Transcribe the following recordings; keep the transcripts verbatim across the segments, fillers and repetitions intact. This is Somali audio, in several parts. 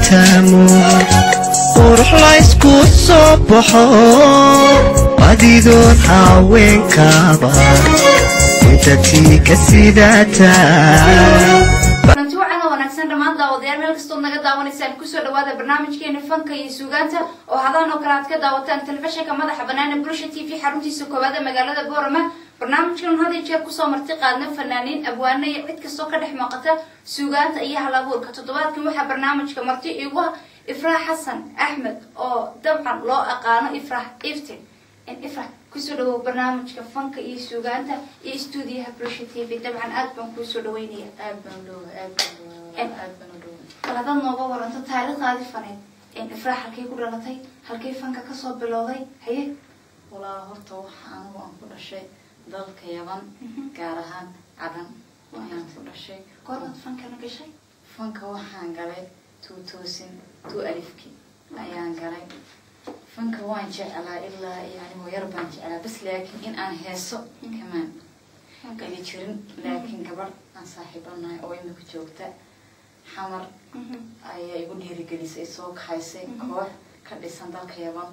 عتامو وروح لا يسكو صبحو وديدون حاوين كابا انت تيك السيداتا daawadyaal meel kastoo naga daawanaysaan ku soo dhawaada barnaamijkeena fanka iyo suugaanta oo hadaan oo kala aad ka daawataan telefishinka madaxa banaana Bulsho T V xaruntiisa koowaad ee magaalada Boorama barnaamijkan hadii jeer ku soo marti qaadna fanaaniin abwaana iyo cid kastoo ka dhex muuqata suugaanta iyo hal-abuurka toddobaadkan waxa barnaamijka marti igu Ifraax Xasan Axmed oo dabcan loo aqaano Ifraax Iftiin in Ifraax ku soo dhawo barnaamijka fanka iyo suugaanta iyo stuudiyaha Bulsho T V dabcan aad baan ku soo dhaweynaya aad baan loo aad aad baan loo kala nooga waranto taariikhdaadi faneed in Ifraax halkay ku dhalatay halkay fanka ka soo bilowday haye walaa horta waxa anigu aan ku dhashay dalka Yaman gaar ahaan Cadan waxaan ku dhashay goorma fanka na gashay fanka waxaan galay two thousand two alifki ayaan galay fanka waan jeclaa ilaa yani yar baan jeclaa bas laakiin in aan heeso kamaan kali jirin laakiin gabar aan saaxiibanahay oo imika joogta xamar ayaa igu dhiirigelisay soo kaxaysay koox ka dhisan dalka Yaman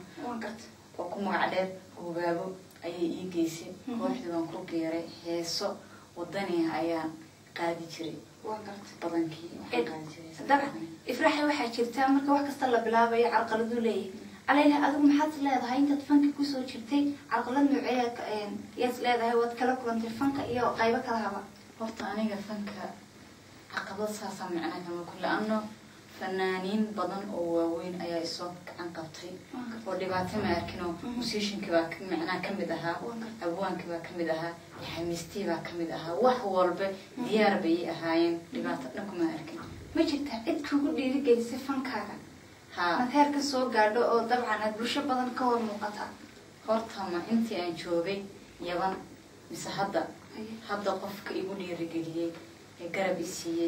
oo ku magac dheer Ogaabo ayay ii geysay kooxdii baan ku geeray heeso wadani ayaan qaadi jiray badankii waxaan qaadi jiray dabcan Ifraax waxa jirta marka wax kasta la bilaabayo carqaladu leeyahay علينا أدوم حتى لا ده هين تفنك كوسو شرتي عقلنا نوعية يس لا ده هو تكلم كلام تفنك إيه قايبة كلامها horta aniga fanka caqabad saasa macna kama kula anno fanaaniin badan oo waaweyn ayaa isoo gacan qabtay oo dhibaato ma arkino musicianka baa macna kamid aha abwaanka baa kamid aha xamiistii baa kamid aha wax walba diyaar bay ahaayeen dhibaato dhan kuma arkin ma jirtaa cid kugu dhiirigelisay fankaaga ها مثير كسو قاعدو أو طبعاً البرشة بدن كور مقطع horta ma intii aan joogay Yaman mise hadda hadda qofka igu dhiirigeliyay ee garab isiiyay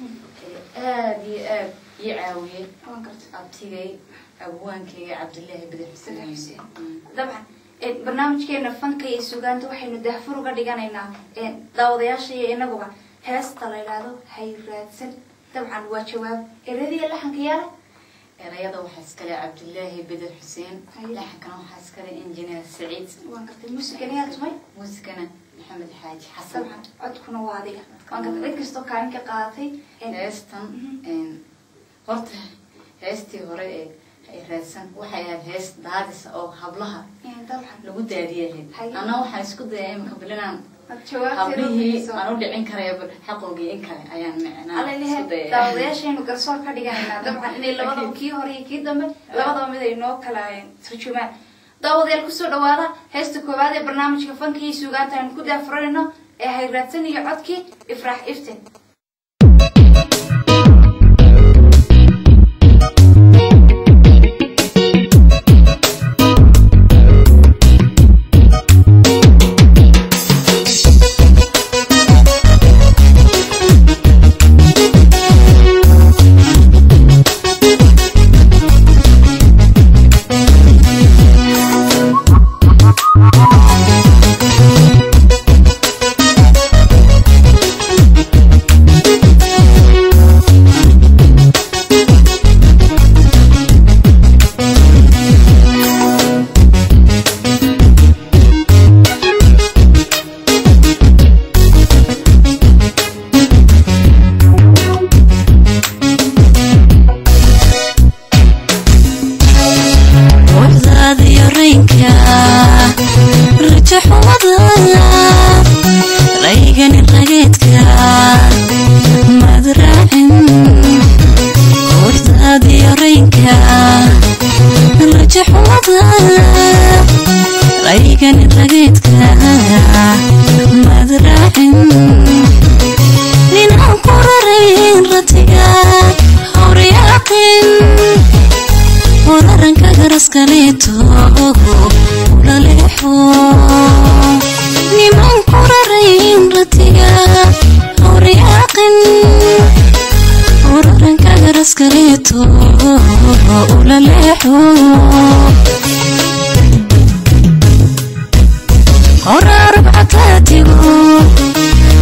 aad iyo aad ii caawiyay waan gartay abtigay abwaankayga Cabdullaahi Bidix Xuseen dabcan barnaamijkeena fanka iyo suugaanta waxaynu daahfur uga dhiganaynaa daawadayaasha iyo inaguba heesta la yiraahdo hay raadsan dabcan waa jawaab eradii laxanka yaala erayada waxa iskale Cabdullaahi Bidix Xuseen laxankana waxa iskale injineer Saciid waan gartay muusikana tumay muusikana Maxamed Xaaji Xasan codkuna waa adiga waan gartay cid kastoo kaalin ka qaadatay heestan in horta heestii hore ee ay raadsan waxay ahayd hees daadis oo hablaha lagu daadiyay ana waxa isku dayay in kabilaan hablihii aanu dhicin karay xaqoogi in kale ayaan macnaa isku dayay daawadayaasheenu garsoor ka dhiganayna dabcan inay labadaba kii hore iyo kii dambe labadaba mid ay noo kala turjumaan daawadayaal ku soo dhawaada heesta koowaad ee barnaamijka fanka iyo suugaanta aan ku daafurayno ee hay raadsan iyo codkii Ifraax Iftiin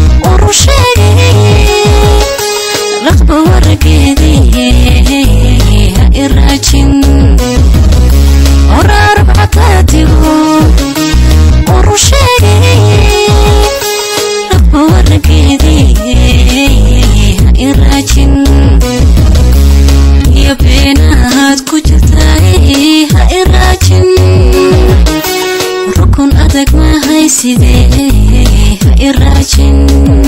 رغبة ورقيدي الراجن ورا ربعتاتي ورشاقي رب ورقيدي الراجن يا بينات كجتاي الراجن ركن أدق ما هاي سيدي الراجن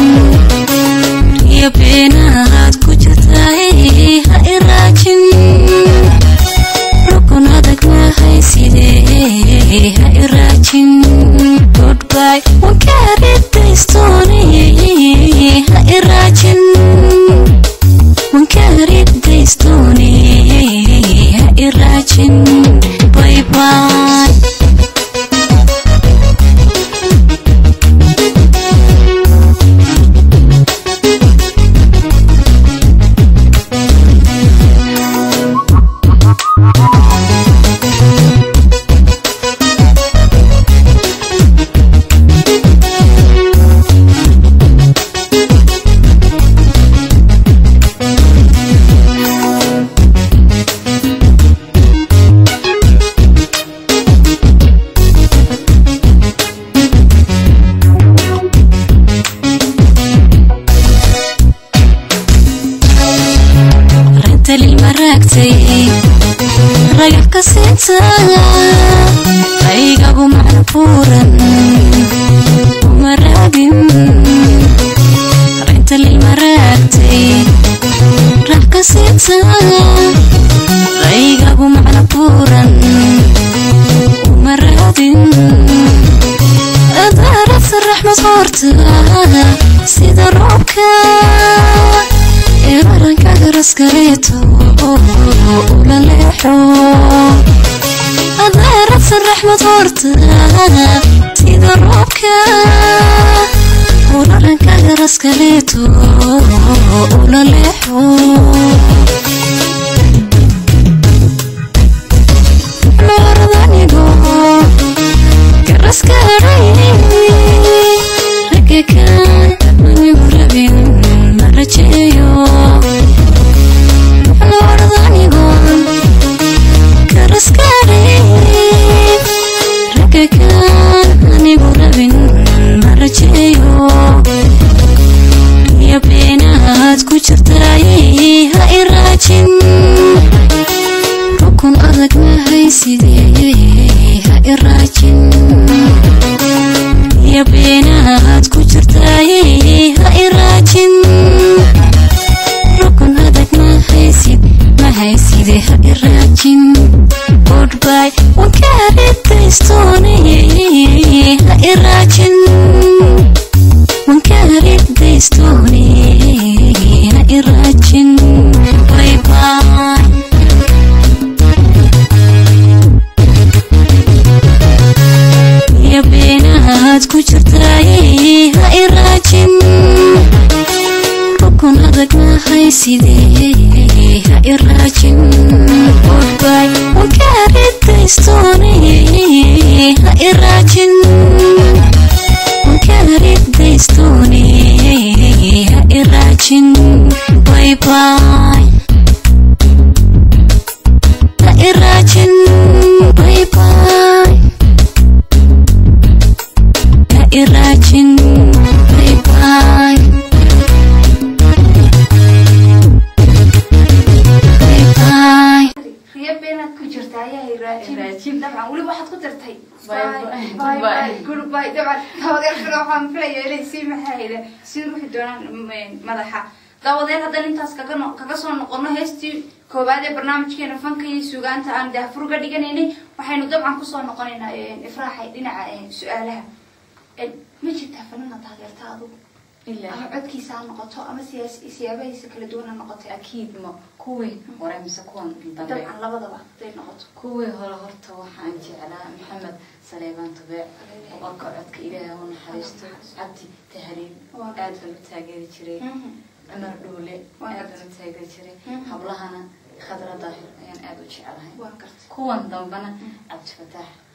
يا بينات كجتاي الراجن ركن أدق ما هاي سيدي الراجن goodbye وكارت ديستوني الراجن وكارت ديستوني الراجن باي باي رجع كسيتا ريقا بمعرفورا ومرابين ريت للمراكتي رجع كسيتا ريقا بمعرفورا ومرابين أدارت الرحمة صورتها سيدا روكا إيرانك أدرس كريتو ولا لحو أدارت الرحمة صورتها سيدا روكا إيرانك أدرس كريتو ولا لحو مرضاني بو كرس كريني ركي كان من مرابين مرجيو الورداني قول كرسكاري ركا كان أني قربين مرجيو يا بينات كجرتاي هاي الراجن ركن أدق ما هاي سيدي هاي الراجن يا بينات كجرتاي هاي الراجن ركن أدق ما هاي سيدي ما هاي سيدي هاي الراجن goodbye وكارت ديستوني هاي الراجن وكارت ديستوني هاي الراجن باي باي يا بينات كجرتاي هاي الراجن ركن أدق ما هاي سيدي هاي الراجن goodbye وكارت ديستوني هاي الراجن وكارت ديستوني هاي الراجن باي باي هاي الراجن باي باي هاي الراجن باي باي طبعا ولي واحد قدرتي باي باي باي كل باي طبعا هذا الفراحة مفلية لي سيمة هايلة سيروح الدوران مدحة داودين هذا نتاس كأنه كقصون نقولنا هستي كوبادة برنامج كنا فنكي سوغان تان ده فرقة ديجانيني وحين طبعا قصون نقولنا إفراحي لنا سؤالها ما جت فنانة تغير تاضو إلا عدكي سان نقطة أما سياس سيابي سكل دون النقطة أكيد ما كوي ورا مسكون طبعا لا بضبع تين نقطة كوي هلا هرت وحنجي على محمد سليمان طبيع وأركع عدك إلى هون حريستو عبدي تهريب أدفن تاجر شري عمر دولي أدفن تاجر شري حبلهنا خضرة ظاهر يعني أدو شيء على هاي كون ضمبنا عبد فتاح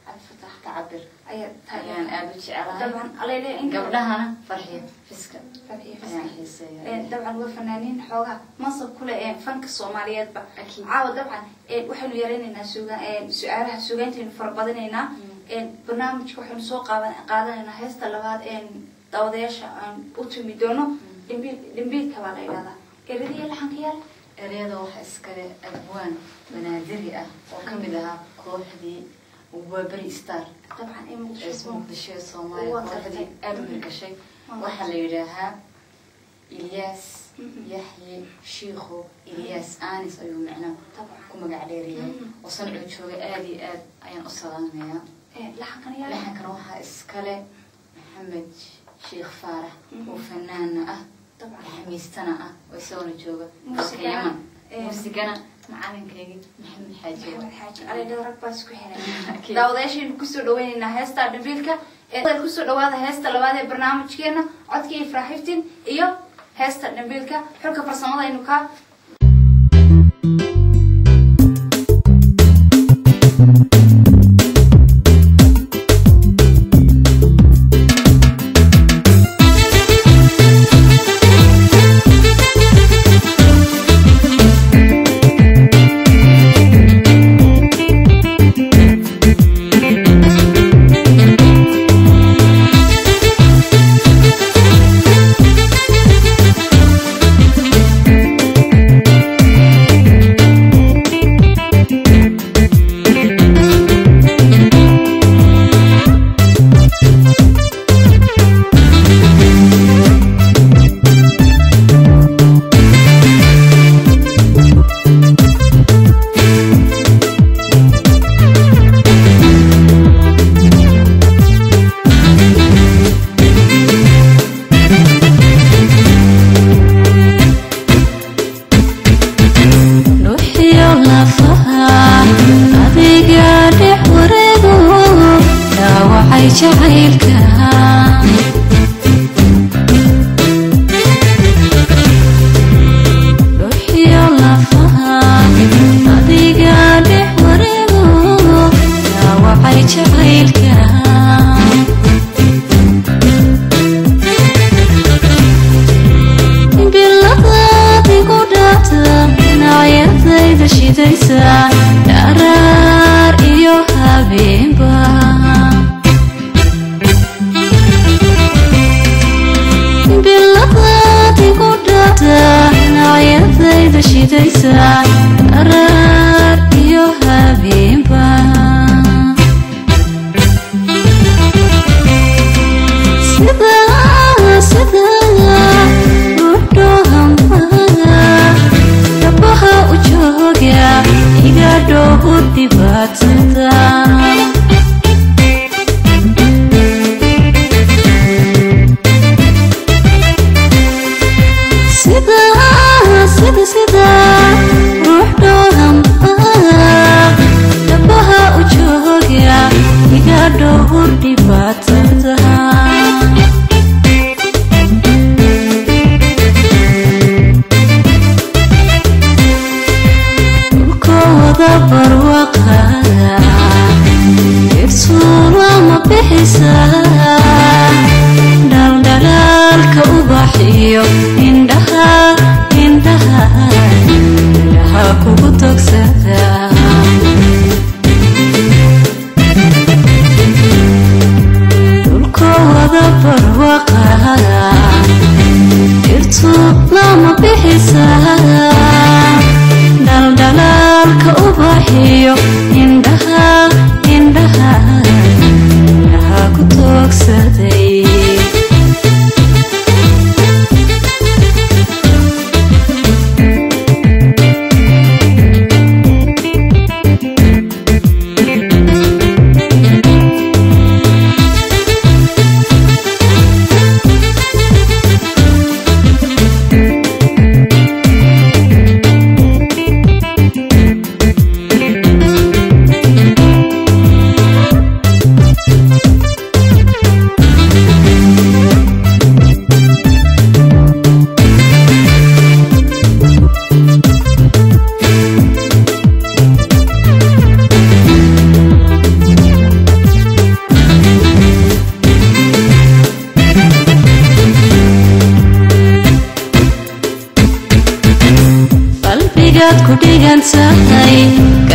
الفتح تعبر أي أيان أبو جعلها طبعا على ليه إنك قبلها أنا فرحية فسكة فرحية أيان فسكة حسية طبعا وفنانين حوجا منصب كله فنك الصوماليات بقى أكيد عاود طبعا وحلو يرين الناس سوغان سؤالها سوغانتين فربضنينا برنامج وحنا سوق قادنا هيستا لبعض إن داوديش أن أتمي دونه دمبيل دمبيل كوالا إلى إردي الحين كيال رياضة وحسكة أبوان بنادري أه وكملها كوحدي وبري ستار طبعا إيه مقدش اسمه مقدشة صومالي كوحدي أمريكا شيء وحلا يراها إلياس يحيى شيخو إلياس آنس أيوه معنا طبعا كم قاعديريا وصنعوا شو آدي آد أيان أصلاً يا إيه لحن كان يال لحن كان وها إسكالة محمد شيخ فارح وفنان أه طبعا حميستنا أه ويسوون جوجا موسيقى موسيقى معلم كيجي محمد حاجة محمد حاجة على دورك بس كهنا داوداش نكسر دوين هستا دبيلك كسر دواد هستا لبعض برنامج كنا عد كيف راحتين إيوه هستا دبيلك حركة فرصة إنه كا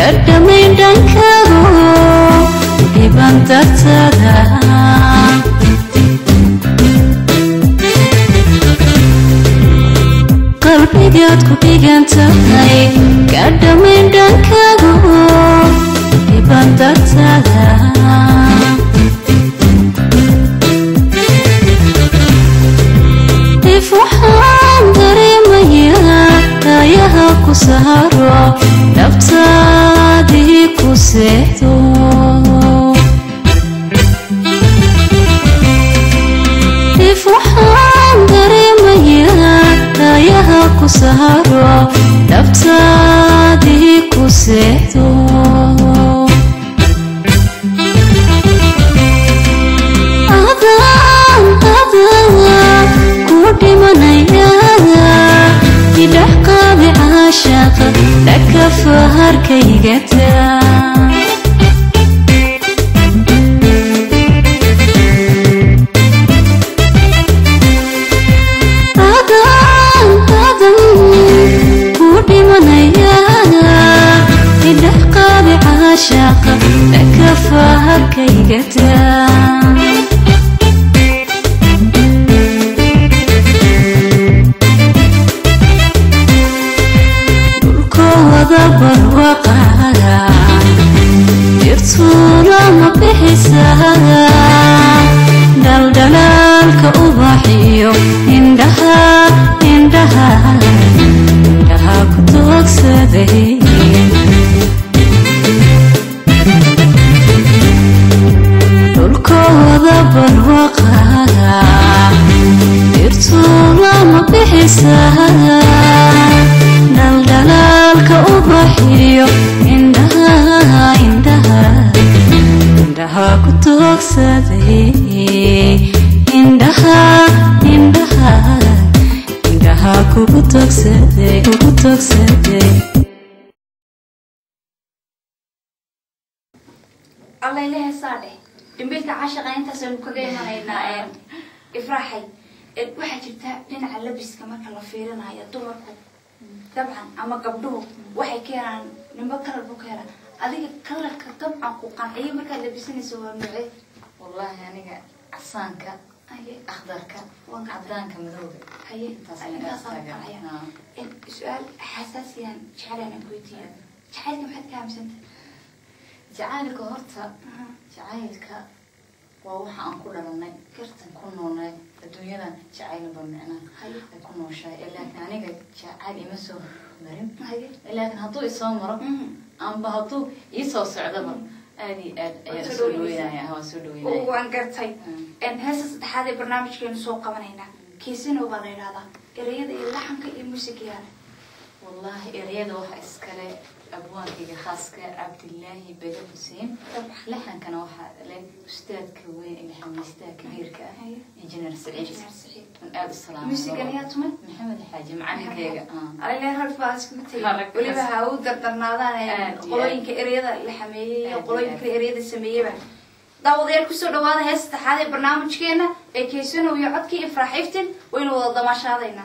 كدمين دنكاغو إبان ترتدا قلبي قد كبيغان تهي كدمين دنكاغو إبان ترتدا waxaan dareemayaa daayaha ku saharo naftaadii ku seexdo if waxaan dareemayaa daayaha ku saharo naftaadii ku seexdo لك فهر كي قتا آدم آدم كودي من ايانا يدحقى بعاشق لك فهر كي قتا barwaqaga jirtuuna ma bixisaga daldalaalka ubaxiyo indhaha indhaha indhaha ku toogsaday dhulkooda barwaqaga jirtuuna ma bixisaga daldalaalka ubaxiyo indhaha indhaha indhaha ku toogsaday indhaha indhaha indhaha kugu toogsaday kugu toogsaday الله إله صالح دمبلك عاشق أنت سنكذي من هنا إفراحي واحد جبتها لين على لبس كمان كلا فيرنا يا دمركم طبعا أما قبله واحد كيران نبكر البكرة هذيك كلك طبعا قوقان أي مكان لبسني سوى النوعي والله يعني عصانك أخضرك عدانك مذوبة هي سؤال حساسيا شعري أنا كويتي شعري كم حد كام سنت جعالك هرتا جعالك ووحا أنقول لنا كرتن كنونا الدنيا جعال بمعنا يكونوا شيء لكن أنا جعال يمسو مريم لكن هطو يصامر أم بهطو يسوى سعدبا أدي أد سلوينا يا هو سلوينا وأنقرتي إن هسه هذا برنامج كان سوق من هنا كيسين وبغير هذا إريد اللحم كالموسيقى والله إريد وح إسكالي أبوانك خاصك عبد الله بدر حسين لحن كان واحد أستاذ كوين اللي حمستاه كبير كا إنجنير سعيد من آل السلام موسيقى نياتهم محمد الحاج معنا كيجا آه الله هالفاس كمتي ولي بها ودر درنادان قلوين كإريدة اللي حمي قلوين كإريدة السمية به داودير كسر دواد هست هذا برنامج كنا كيسون ويعد كي إفراحيفتن وينو ضماش هذينا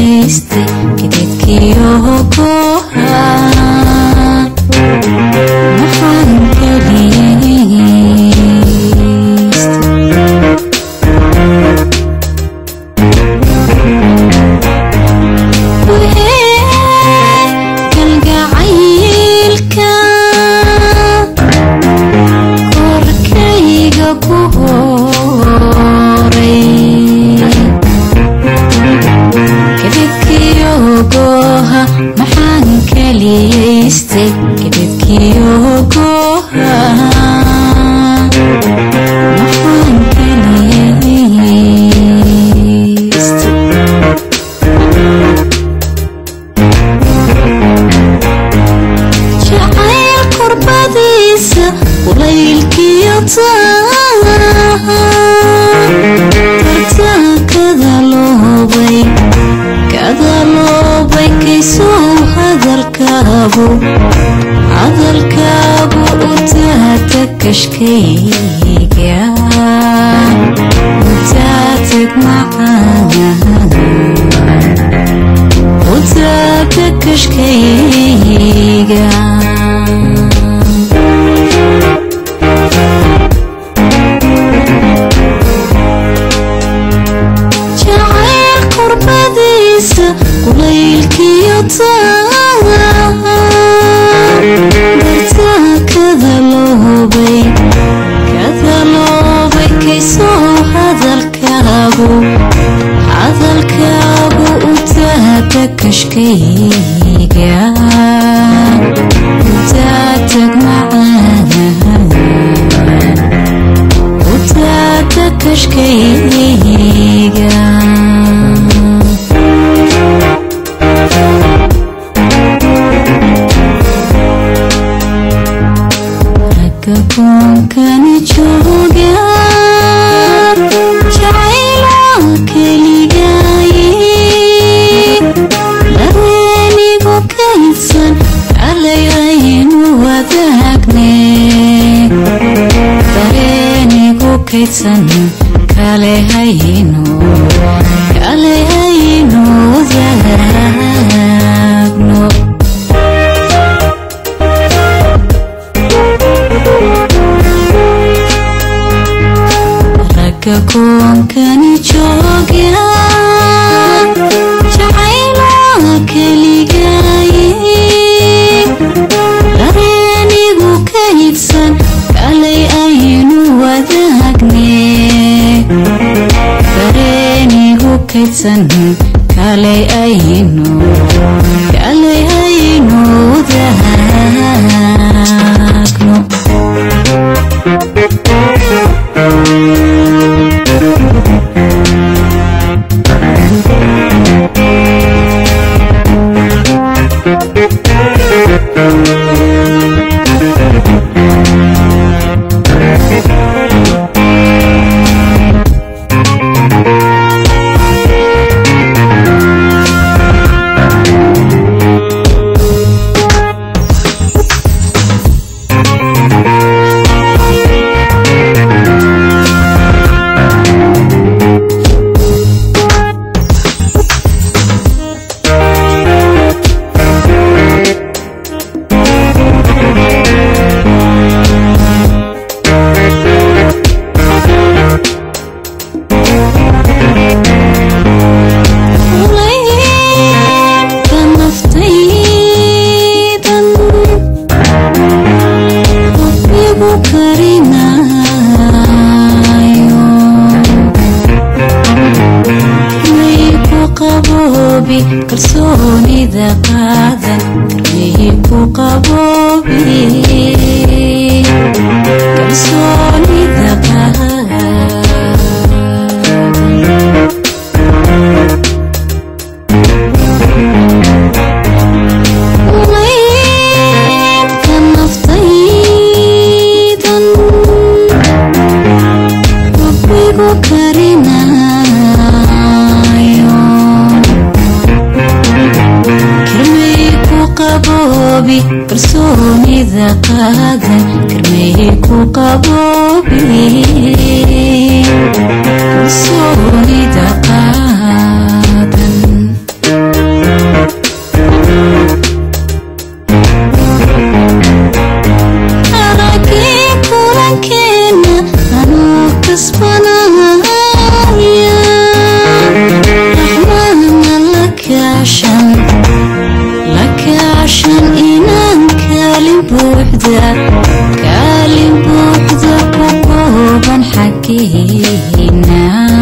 كليستي كديت كيوكوها كشكيجا وتاتك معانا وتاك كشكيجا جعل قرب ديسة قليلك يطاها برتا كذا لوبي كذا لوبي كيسو هذا الكابو هذا الكابو وتاتك كشكيجا وتاتك معانا وتاتك كشكيجا ركبون كان جوجار جعيلك لجاي لريني بكيسن علي عين وذاكني لريني بكيسن علي عين علي عين وذاكنو كون كان جوجا جعيلك لجاي لريني بكيسن علي عين وذاكني لريني بكيسن علي عين علي عين وذاكنو كرسوني ذا قاذا كرميكو قبوبي كرسوني ذا قاذا وين كان نفطيدا ربيكو كرينا قبوبي كرسوني ذا قاذا كرميكو قبوبي كرسوني ذا قاذا أراكي كورنكينا أنو كسبنا رحمن لك عشان عشان إنان كالم بوحدة كالم بوحدة قبوبا حكينا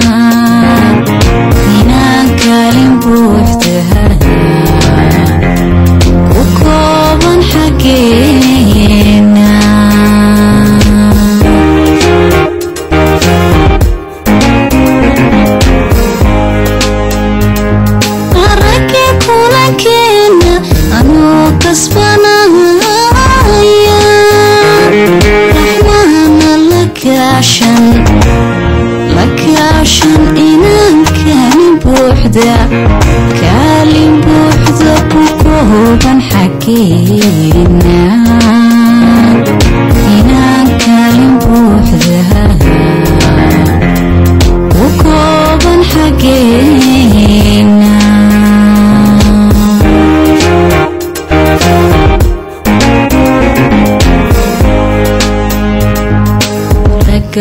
إنان كالم بوحدة قبوبا حكينا أراكي كولكينا أنو كسبنا يا رحمن لك عشان لك عشان إنان كان بوحدة كالم بوحدة قبوبا حكينا إنان كالم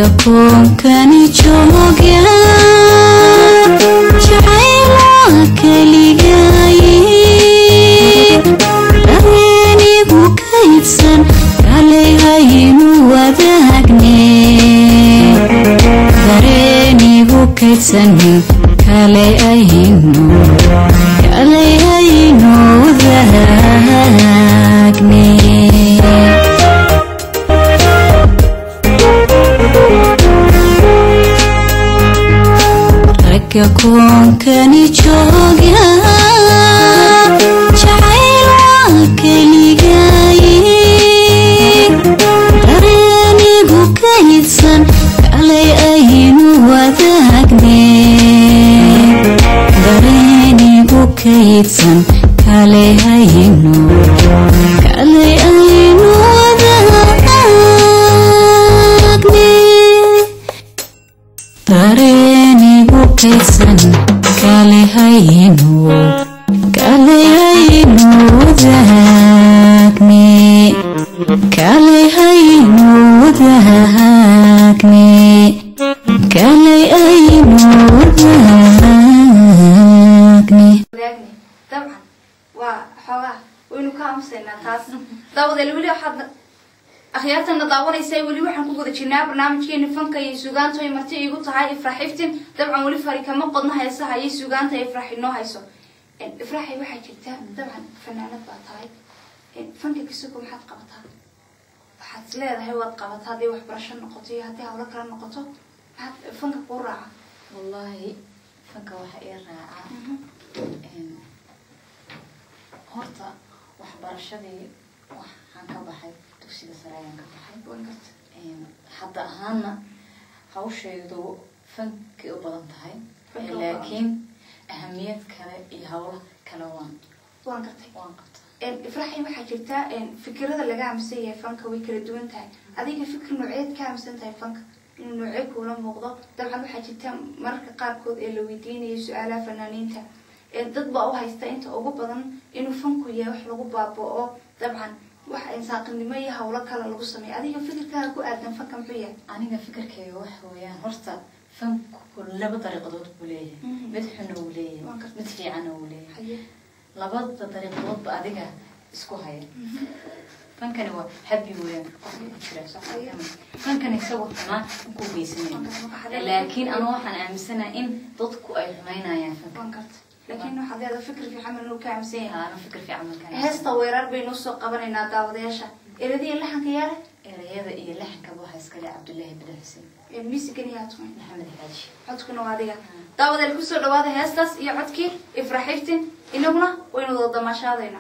ragga koonkani jooga jacayla keligaaye dareenigu kaydsan kalay haynu wadaagne dareenigu kaydsan kalay aynu kalay aynu wadaagne ragga koonkani jooga jacayla keligaaye dareenigu kaydsan kalay aynu wadaagne dareenigu kaydsan kalay aynu kalay aynu wadaagne dareenigu kaydsan kalay aynu kalay aynu wadaagne kalay aynu wadaagne kalay aynu wadaagne طبعا وحواه وينو كامسينا تاس داود الولي واحد أخيارتنا داونيساي ولي waxaan ku guda jirnaa barnaamijkeena fanka iyo suugaanta ay marti igu tahay ifraxiftin dabcan wali fari kama qodna heesaha iyo suugaanta ay ifraxino hayso ifraxi waxa jirta dabcan fanaanad baa tahay fanka kisugu maxaad qabataa waxaad leedahay wad qabataa hadii wax barasho noqoto iyo hadii hawlo kala noqoto maxaad fanka ku raaca wallahi fanka waxa ay raaca horta wax barashadii waxaan ka baxay dugsiga sare ayaan ka baxay hadda ahaana hawsheedu fanki u badan tahay laakiin ahamiyad kale iyo hawlo kale waan waan qabtay waan qabtay ifraxi waxa jirta fikrada laga amsay fanka way kala duwan tahay adiga fikir nooceed ka amsan tahay fanka inuu nooceed kula muuqdo dabcan waxa jirta marka qaarkood ee la weydiinayo su'aalaha fanaaniinta dad baa u haysta inta ugu badan inuu fanku yahay wax lagu baaboo dabcan wax insaaqnimo iyo hawlo kale lagu sameeyo adiga fikirkaaga ku aadan fanka muxuu yahay aniga fikirkayga wax weeyaan horta fanku laba dariiqadood buu leeyahay mid xun uu leeyahay mid fiican uu leeyahay labada dariiqadoodba adiga isku haya fankani waa happy weeyaan fankani isagu xuma ku geysanaya laakiin anu waxaan aaminsanahay in dadku ay xumaynayaan fanka لكن هذا فكر في عمل وكامسين أنا فكر في عمل كامسين هسه ويرار بينوس قبلنا داود ياشا إلى اللحن كياره إلى هذا إلى اللحن كبوها سكلي عبد الله بن حسين الميسي كنياتهم محمد الحاج عدكن وهذا داود الكسر هذا هسه يعدكي إفرحيتين إنهنا وينو ضد ما شاذينا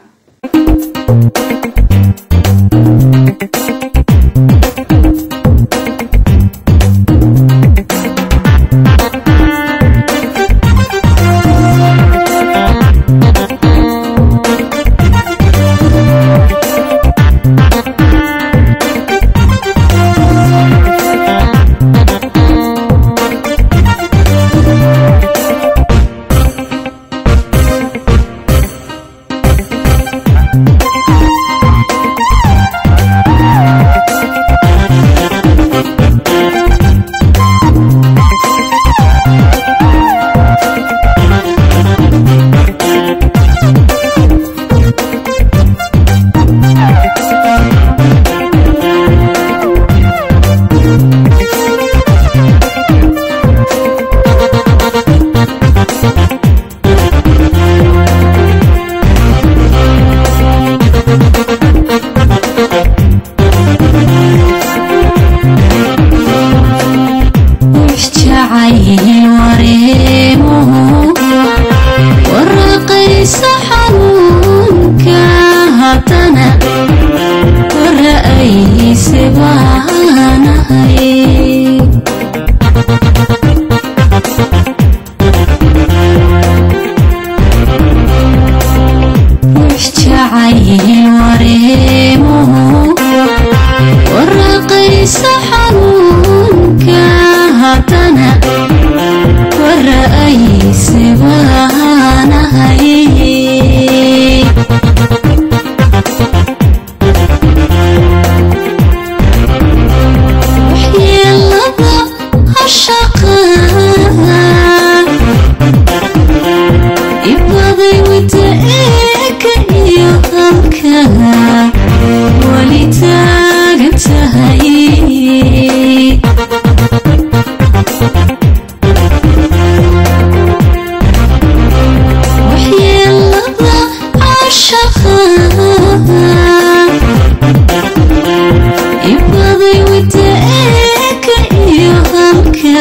حنونك هاتنا والرأي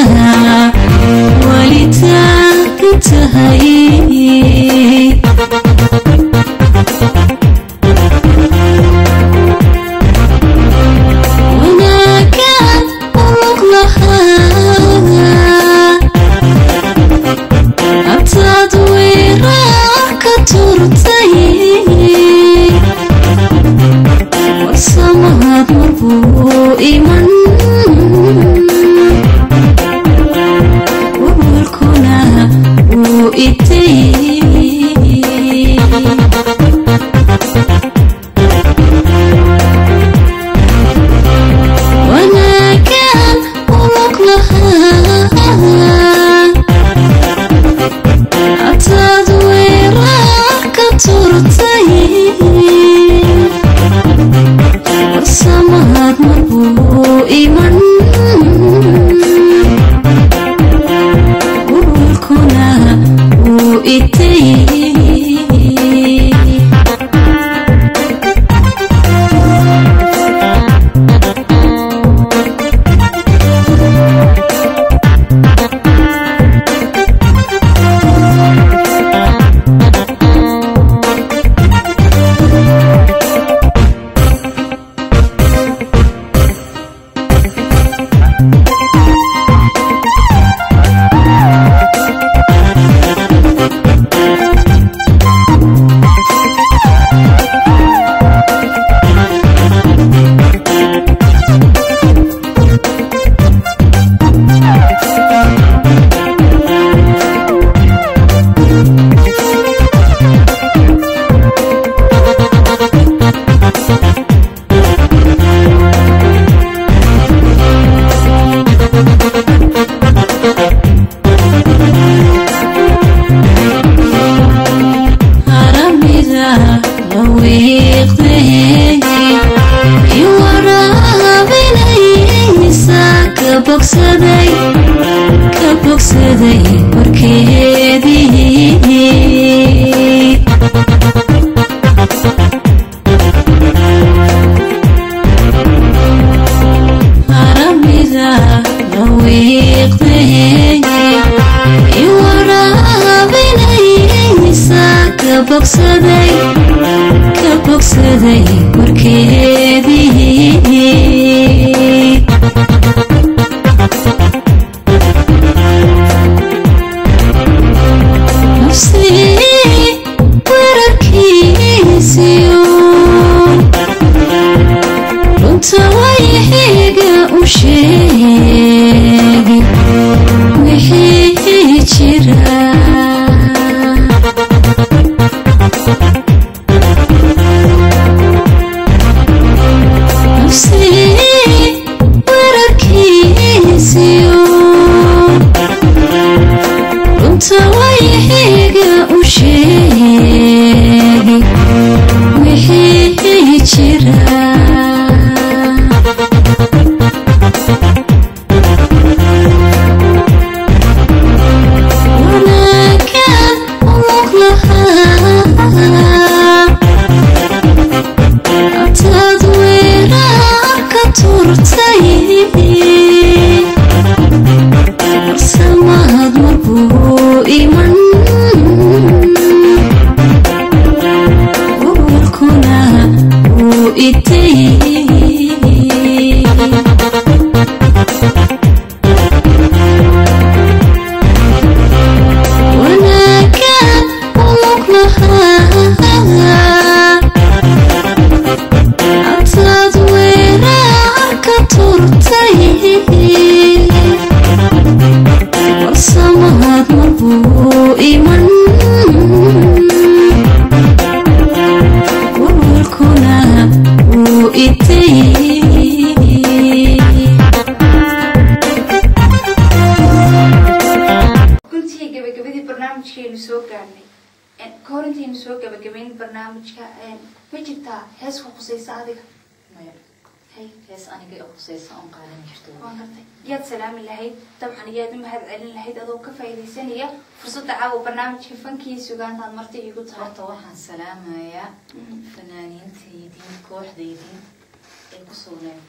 يا سلام الله طبعا يا دم هذا علن الله هذا وكفاية سنية فرصة عاو برنامج فنكي سوغان هذا مرتي يقول طبعا سلام يا فنانين تيدين كوح ديدين القصونين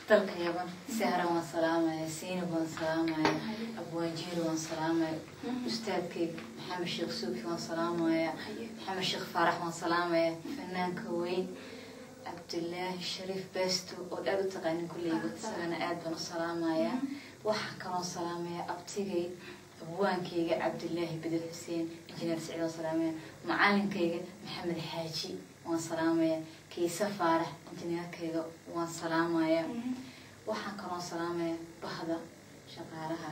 dalka Yaman Sahra waan salaamay Siinab waan salaamay Abwaanjiir waan salaamay ustaadkay Maxamed Sheekh Suufi waan salaamay Maxamed Sheekh Farax waan salaamay fanaanka weyn Abdullaahi Shariif Beesto oo aad u taqaanin kulliga isagana aad baan u salaamaya waxa kale oo salaamay abtigay abwaankayga Abdullaahi Bidil Xuseen injineer Saciid waan salaamay macallinkayga Maxamed Xaaji waan salaamay Kiisa Farax injineerkayga waan salaamay waxaan kale oo salaamay bahda shaqaalaha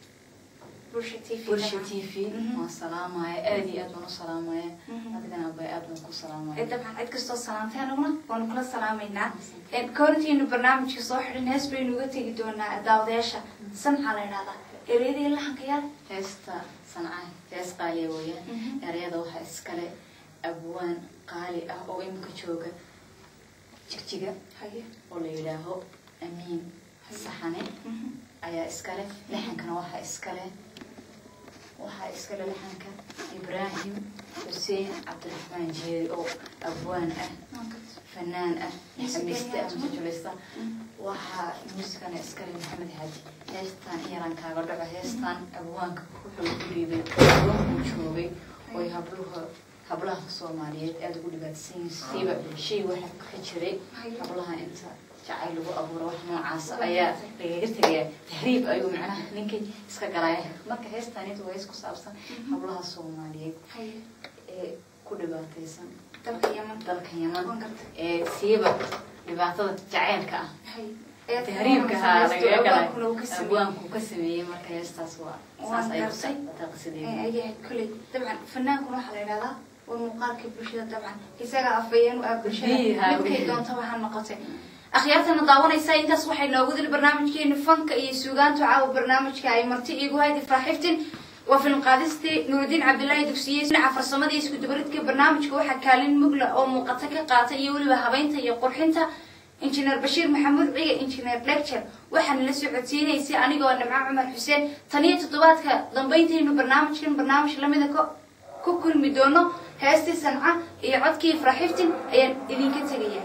Bulsha T V waan salaamay aad iyo aad baan u salaamay adagana bay aad baan ku salaamay dabcan cid kastoo salaantay anaguna waan kula salaameynaa koortiina barnaamijka soo xidhan hees baynu uga tegi doonaa daawadayaasha sanca la yidhahdaa ereyadii laxanka yaal heesta sanca hees qaali weeyaan ereyada waxa iskale abwaan qaali ah oo imka jooga jigjiga haye oo la yiraahdo Amiin Saxane ayaa iskale laxankana waxa iskale waxa iskale laxanka Ibrahim Hussein Abdulrahman Jeeri oo abwaan ah fanaan ah xamiista mujulista waxa muusikana iskale Maxamed Xaaji heestan iyaran kaaga dhaco heestan abwaanka wuxuu ku dhiibay oo joogay oo habluhu hablaha Soomaaliyeed aad ugu dhibaataysan siiba shay waxa ka jiray hablaha inta jacayl lagu abuuro wax noocaas ayaa laga tagay tahriib ayuu macnaha ninkii iska galay marka heestaanidu way isku saabsan hablaha Soomaaliyeed ee ku dhibaataysan dalka Yaman dalka Yaman ee siiba dhibaatada jacaylka ah ee tahriibka laga galay abwaanku ka sameeyay marka heestaas waa saas ay ku taqsideen ay kulli dabcan fanaanku waxa la yiraahdaa ومقارك بشدة طبعا إساق أفيان وأبشرة ممكن دون طبعا نقطة أخيارتنا ضاونا يساين تصبح نوجد البرنامج كي نفنك يسوقان تعاو برنامج كاي مرتي يجو هاي فرحفتن وفي القادستي نور الدين عبد الله دكسيس نعفر صمد يسكت بريدك برنامج كو حكالين مقلة أو مقطك قاطع يولي وهبينتا يقرحنتا إنجنير بشير محمود عيق إنجنير لكتشر وحن لسعوديين يسي أنيقو أن مع عمر حسين تانية تطباتك ضمبينتي إنه برنامج كن برنامج لمدة كو كل مدونو هاستي سنعة يعد كيف رحفتن أيان إذن كتغيير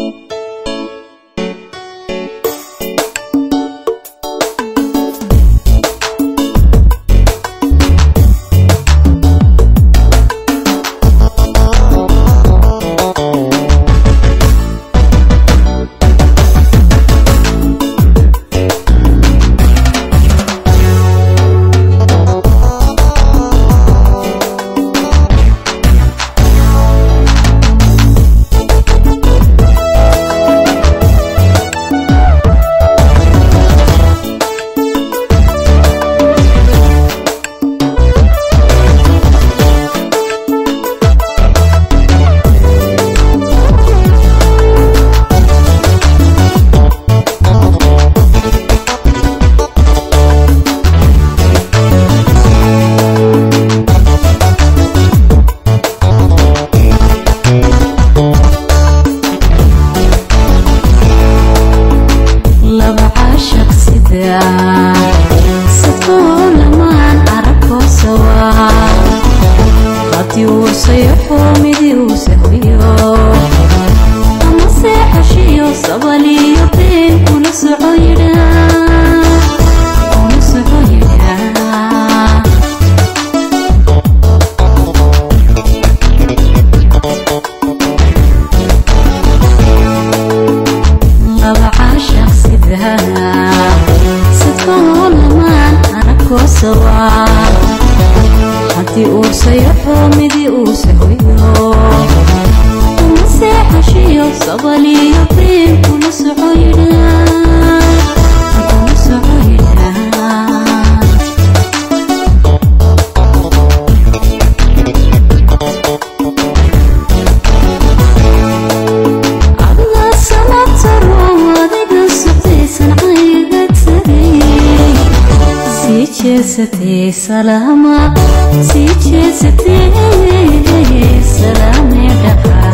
ستي سلامة سيتي ستي سلامة دقا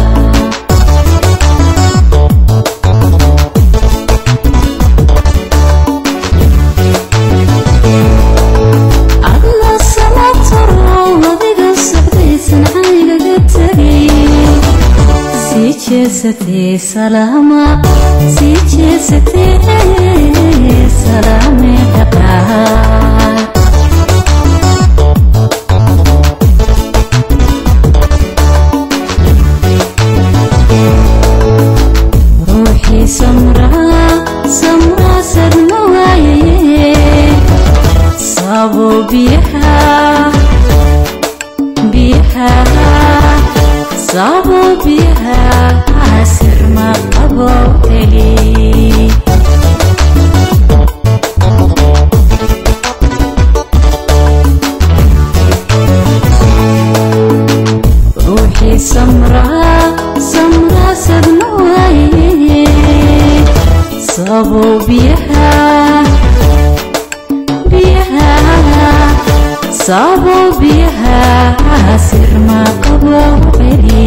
أغلى الصلاة الروضة دقا السعدي سنعي لقتري سيتي jeesatee salaama sii jeesatee salaame dhaqaa ruuxii samraa samraa sadma waaye sabo biyaha biyaha sabo biyaha asir ma qabo eli ruuxii samraa samraa sadma waaye sabo biyaha biyaha sabo biyaha asir ma qabo eli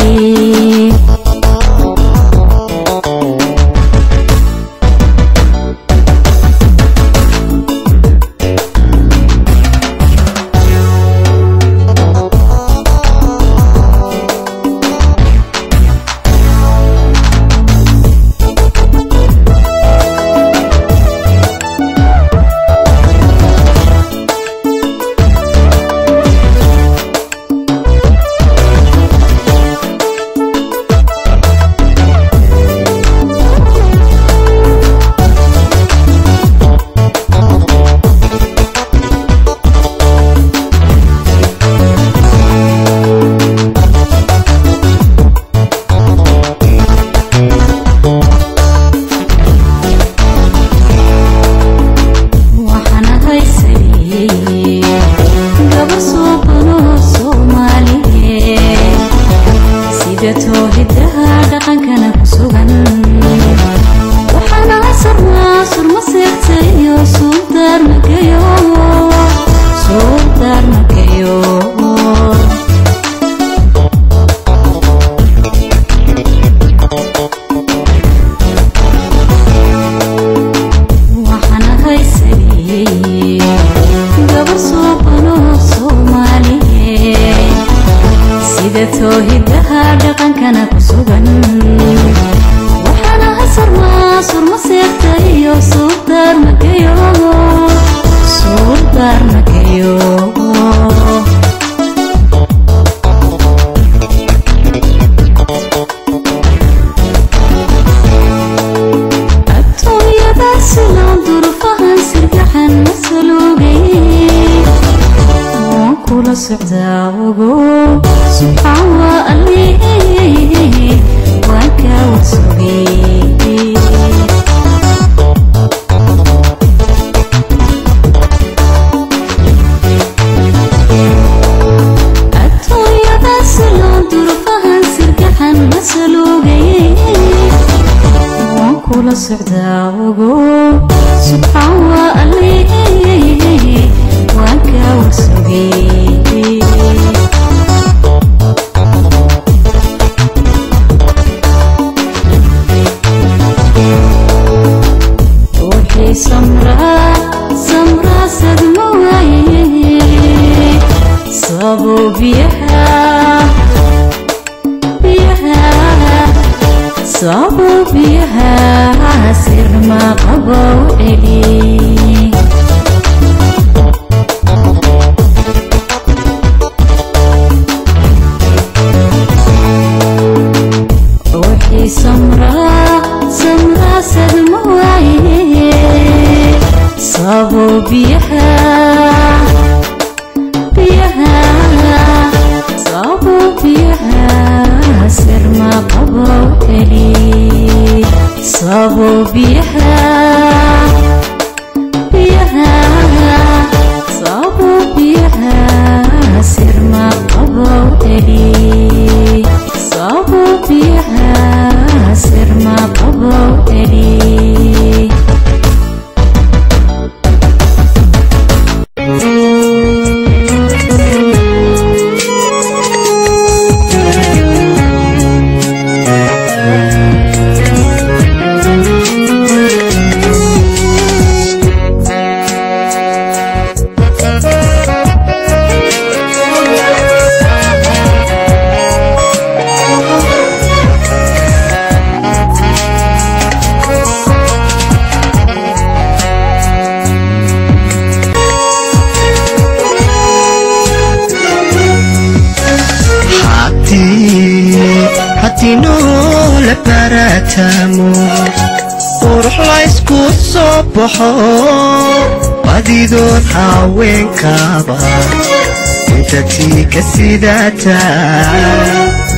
barataamo qurux la isku soo baxo badidood haweenkaaba inta tii ka sidataa